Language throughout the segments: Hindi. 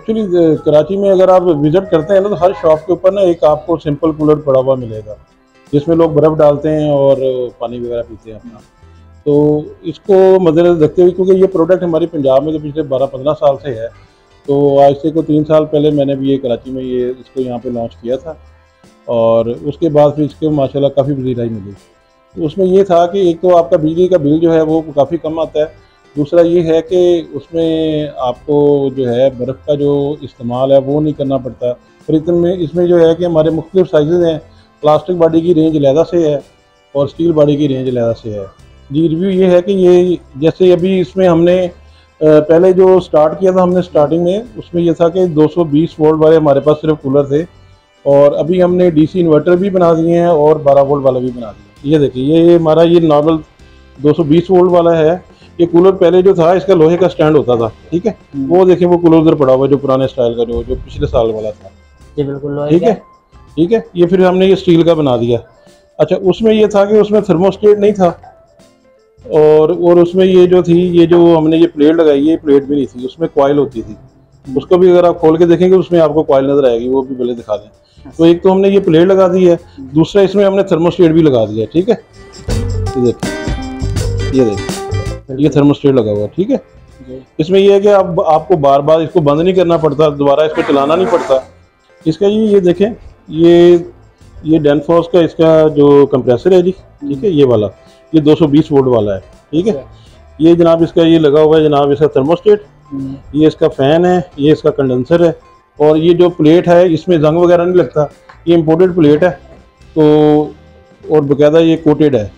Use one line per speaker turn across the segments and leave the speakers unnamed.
एक्चुअली कराची में अगर आप विज़िट करते हैं ना, तो हर शॉप के ऊपर ना एक आपको सिंपल कूलर पड़ा हुआ मिलेगा, जिसमें लोग बर्फ़ डालते हैं और पानी वगैरह पीते हैं अपना। तो इसको मद्देनज़र रखते हुए, क्योंकि ये प्रोडक्ट हमारे पंजाब में तो पिछले 12-15 साल से है, तो आज से को 3 साल पहले मैंने भी ये कराची में ये इसको यहाँ पे लॉन्च किया था, और उसके बाद फिर इसको माशाल्लाह काफ़ी पज़ीराई मिली। तो उसमें ये था कि एक तो आपका बिजली का बिल जो है वो काफ़ी कम आता है, दूसरा ये है कि उसमें आपको जो है बर्फ़ का जो इस्तेमाल है वो नहीं करना पड़ता। और इसमें जो है कि हमारे मुख्तलिफ़ साइज़ हैं, प्लास्टिक बॉडी की रेंज अलहदा से है और स्टील बॉडी की रेंज अलहदा से है। जी, रिव्यू ये है कि ये जैसे अभी इसमें हमने पहले जो स्टार्ट किया था हमने स्टार्टिंग में, उसमें ये था कि 220 वोल्ट वाले हमारे पास सिर्फ कूलर थे, और अभी हमने डीसी इन्वर्टर भी बना दिए हैं और 12 वोल्ट वाला भी बना दिया। ये देखिए, ये हमारा ये नॉर्मल 220 वोल्ट वाला है। ये कूलर पहले जो था इसका लोहे का स्टैंड होता था, ठीक है, वो देखिए वो कूलर उधर पड़ा हुआ है जो पुराने स्टाइल का जो पिछले साल वाला था।
जी बिल्कुल,
ठीक है, ठीक है। ये फिर हमने ये स्टील का बना दिया। अच्छा, उसमें ये था कि उसमें थर्मोस्टेट नहीं था, और उसमें ये जो थी, ये जो हमने ये प्लेट लगाई है, ये प्लेट भी नहीं थी, उसमें कॉइल होती थी। उसको भी अगर आप खोल के देखेंगे उसमें आपको कॉइल नजर आएगी, वो भी पहले दिखा दें। तो एक तो हमने ये प्लेट लगा दी है, दूसरा इसमें हमने थर्मोस्टेट भी लगा दिया है, ठीक है। ये देखिए, ये थर्मोस्टेट लगा हुआ है, ठीक है। इसमें ये है कि आपको बार बार इसको बंद नहीं करना पड़ता, दोबारा इसको चलाना नहीं पड़ता। इसका ये देखें, ये डेनफोर्स का इसका जो कंप्रेसर है जी, ठीक है, ये वाला, ये 220 वोल्ट वाला है, ठीक है। ये जनाब इसका ये लगा हुआ है जनाब इसका थर्मोस्टेट, ये इसका फ़ैन है, ये इसका कंडेंसर है, और ये जो प्लेट है इसमें जंग वगैरह नहीं लगता, ये इम्पोर्टेड प्लेट है, तो और बाकायदा ये कोटेड है।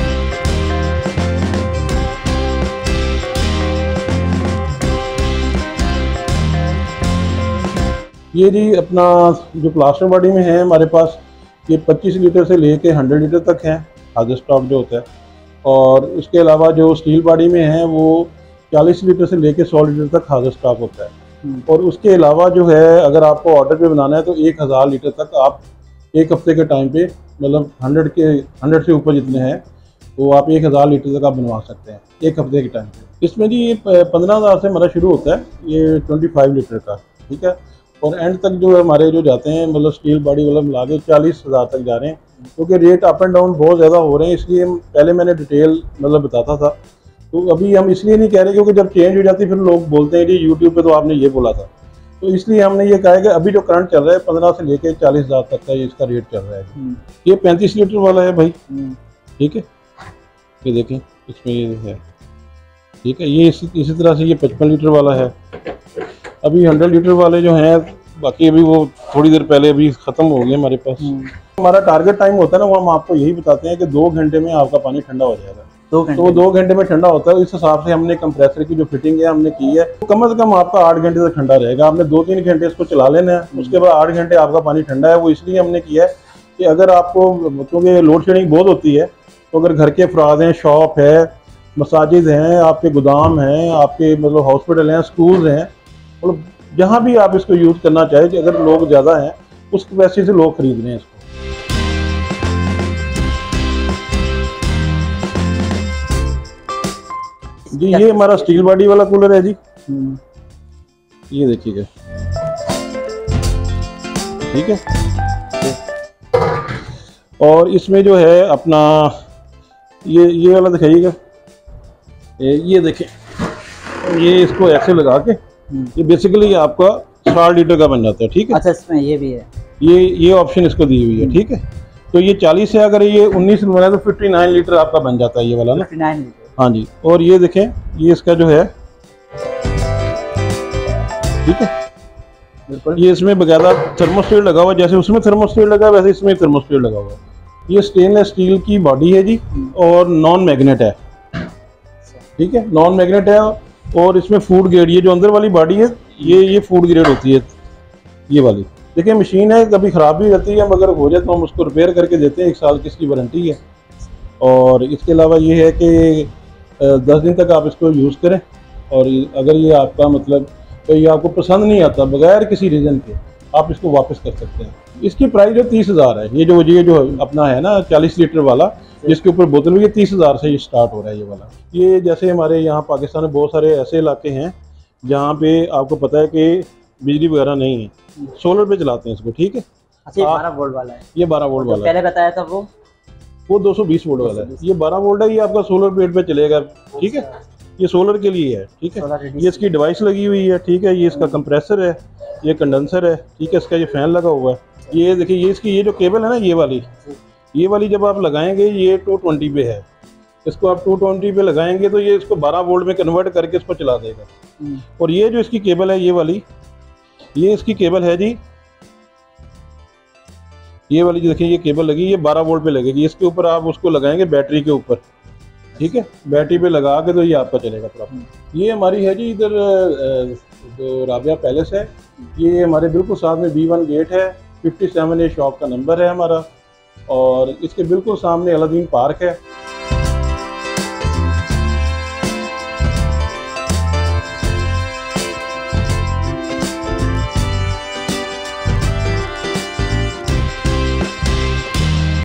ये जी अपना जो प्लास्टिक बॉडी में है हमारे पास, ये 25 लीटर से लेके 100 लीटर तक है हार्ड स्टॉक जो होता है, और उसके अलावा जो स्टील बॉडी में है वो 40 लीटर से लेके 100 लीटर तक हार्ड स्टॉक होता है। और उसके अलावा जो है अगर आपको ऑर्डर पे बनाना है तो 1000 लीटर तक आप एक हफ्ते के टाइम पे, मतलब 100 से ऊपर जितने हैं तो आप 1000 लीटर तक आप बनवा सकते हैं एक हफ्ते के टाइम पे। इसमें जी ये 15,000 से हमारा शुरू होता है, ये 25 लीटर का, ठीक है। और एंड तक जो हमारे जो जाते हैं, मतलब स्टील बॉडी वाला मिला के 40,000 तक जा रहे हैं, क्योंकि रेट अप एंड डाउन बहुत ज़्यादा हो रहे हैं, इसलिए पहले मैंने डिटेल मतलब बताता था। तो अभी हम इसलिए नहीं कह रहे क्योंकि जब चेंज हो जाती है फिर लोग बोलते हैं कि यूट्यूब पे तो आपने ये बोला था, तो इसलिए हमने ये कहा है कि अभी जो करंट चल रहा है 15 से लेके 40,000 तक का ये इसका रेट चल रहा है। ये 35 लीटर वाला है भाई, ठीक है, ये देखें इसमें ये है, ठीक है। ये इसी तरह से ये 55 लीटर वाला है। अभी 100 लीटर वाले जो हैं, बाकी अभी वो थोड़ी देर पहले अभी ख़त्म हो गए हमारे पास। हमारा टारगेट टाइम होता है ना, वो हम आपको यही बताते हैं कि 2 घंटे में आपका पानी ठंडा हो जाएगा। 2 घंटे, तो 2 घंटे में ठंडा होता है। इस हिसाब से हमने कंप्रेसर की जो फिटिंग है हमने की है, तो कम से कम आपका 8 घंटे तक ठंडा रहेगा। आपने 2-3 घंटे इसको चला लेना है, उसके बाद 8 घंटे आपका पानी ठंडा है। वो इसलिए हमने किया है कि अगर आपको, क्योंकि लोड शेडिंग बहुत होती है, तो अगर घर के अफराद हैं, शॉप है, मसाजिद हैं, आपके गोदाम हैं, आपके मतलब हॉस्पिटल हैं, स्कूल हैं, मतलब जहाँ भी आप इसको यूज़ करना चाहें, कि अगर लोग ज़्यादा हैं उस कैपेसिटी से लोग खरीद रहे हैं इसको। जी ये हमारा स्टील बॉडी वाला कूलर है जी, ये देखिएगा, ठीक है। और इसमें जो है अपना ये वाला दिखाइएगा, ये देखें, ये इसको ऐसे लगा के ये बेसिकली आपका 60 लीटर का बन जाता है, ठीक है।
अच्छा, इसमें ये भी है, ये
ऑप्शन इसको दी हुई है, ठीक है। तो ये 40 है, अगर ये 19 में बना तो 59 लीटर आपका बन जाता है ये वाला ना,
59 लीटर।
हाँ जी। और ये देखें, ये इसका जो है, ठीक है, बिल्कुल, ये इसमें बकायदा थर्मोस्टेट लगा हुआ, जैसे उसमें थर्मोस्टेट लगा वैसे इसमें थर्मोस्टेट लगा हुआ। ये स्टेनलेस स्टील की बॉडी है जी, और नॉन मैग्नेट है, ठीक है, नॉन मैग्नेट है। और इसमें फूड ग्रेड, ये जो अंदर वाली बॉडी है ये फूड ग्रेड होती है ये वाली। देखिए मशीन है, कभी ख़राब भी रहती है, मगर हो जाए तो हम उसको रिपेयर करके देते हैं, 1 साल की इसकी वारंटी है। और इसके अलावा ये है कि 10 दिन तक आप इसको यूज़ करें, और अगर ये आपका मतलब तो ये आपको पसंद नहीं आता बगैर किसी रीज़न के, आप इसको वापस कर सकते हैं। इसकी प्राइस जो 30,000 है, ये जो अपना है ना 40 लीटर वाला, जिसके ऊपर बोतल भी, ये 30,000 से ये स्टार्ट हो रहा है ये वाला। ये जैसे हमारे यहाँ पाकिस्तान में बहुत सारे ऐसे इलाके हैं जहाँ पे आपको पता है कि बिजली वगैरह नहीं है, सोलर पे चलाते हैं इसको। ठीक है,
अच्छा 12 वोल्ट वाला है,
ये 12 वोल्ट वाला
पहले बताया था वो
220 वोल्ट वाला है। ये 12 वोल्ट है, ये आपका सोलर प्लेट पे चलेगा। ठीक है, ये सोलर के लिए है। ठीक है, ये इसकी डिवाइस लगी हुई है। ठीक है, ये इसका कंप्रेसर है, ये कंडेंसर है। ठीक है, इसका ये फैन लगा हुआ है। ये देखिए, ये इसकी ये जो केबल है ना, ये वाली जब आप लगाएंगे, ये 220 पे है, इसको आप 220 पे लगाएंगे तो ये इसको 12 वोल्ट में कन्वर्ट करके इसको चला देगा। और ये जो इसकी केबल है, ये इसकी केबल है जी, ये वाली देखिए, ये केबल लगी, ये 12 वोल्ट पे लगेगी। इसके ऊपर आप उसको लगाएंगे बैटरी के ऊपर। ठीक है, बैटरी पे लगा के तो ये आपका चलेगा प्रॉपर। ये हमारी है जी, इधर जो राबिया पैलेस है, ये हमारे बिल्कुल साथ में B1 गेट है, 57 शॉप का नंबर है हमारा, और इसके बिल्कुल सामने अलादीन पार्क है।